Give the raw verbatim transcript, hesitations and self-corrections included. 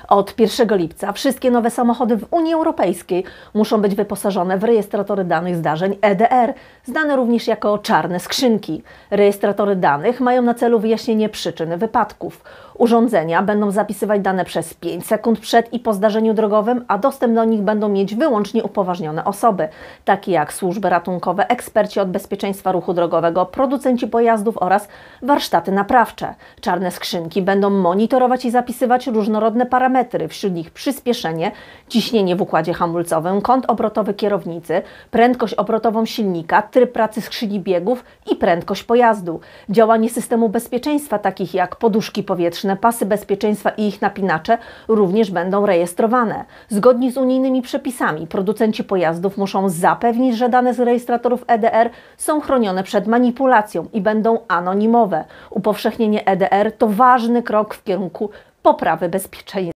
Od pierwszego lipca wszystkie nowe samochody w Unii Europejskiej muszą być wyposażone w rejestratory danych zdarzeń E D R, znane również jako czarne skrzynki. Rejestratory danych mają na celu wyjaśnienie przyczyn wypadków. Urządzenia będą zapisywać dane przez pięć sekund przed i po zdarzeniu drogowym, a dostęp do nich będą mieć wyłącznie upoważnione osoby, takie jak służby ratunkowe, eksperci od bezpieczeństwa ruchu drogowego, producenci pojazdów oraz warsztaty naprawcze. Czarne skrzynki będą monitorować i zapisywać różnorodne parametry, wśród nich przyspieszenie, ciśnienie w układzie hamulcowym, kąt obrotowy kierownicy, prędkość obrotową silnika, tryb pracy skrzyni biegów i prędkość pojazdu. Działanie systemu bezpieczeństwa, takich jak poduszki powietrzne, pasy bezpieczeństwa i ich napinacze, również będą rejestrowane. Zgodnie z unijnymi przepisami producenci pojazdów muszą zapewnić, że dane z rejestratorów E D R są chronione przed manipulacją i będą anonimowe. Upowszechnienie E D R to ważny krok w kierunku poprawy bezpieczeństwa.